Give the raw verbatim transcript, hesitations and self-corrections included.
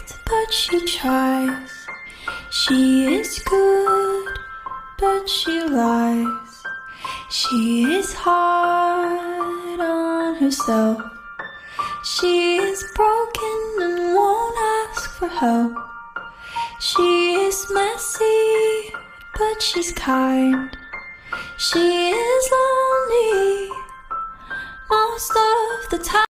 perfect, but she tries. She is good, but she lies. She is hard on herself. She is broken and won't ask for help. She is messy, but she's kind. She is lonely most of the time.